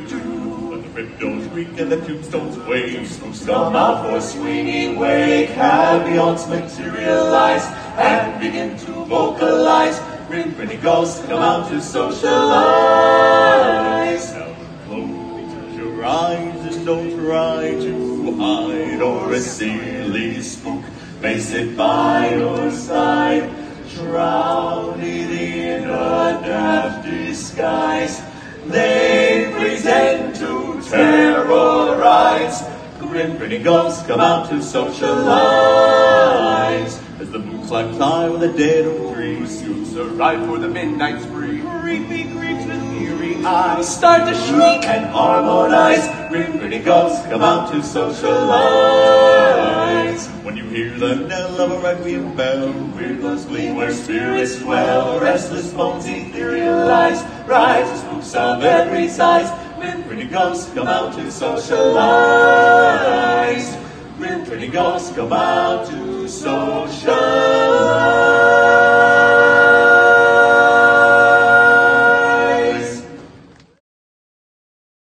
When the windows creak and the tombstones wave, spooks come out for a swinging wake. Happy haunts materialize and begin to vocalize. Grinning ghosts come out to socialize. Now close your eyes and don't try to hide, or a silly spook may sit by your side, shrouded in a daft disguise. They pretend to terrorize. Grinning ghosts come out to socialize. As the moonlight fly with a dead oak tree, scoops arrive for the midnight spree. Creepy creeps with eerie eyes start to shriek and harmonize. Grinning ghosts come out to socialize. When you hear the knell of a requiem bell, weird ghosts gleam where spirits dwell. Restless bones etherealize, rise to spooks of every size. Grinning ghosts come out to socialize. Grinning ghosts come out to socialize.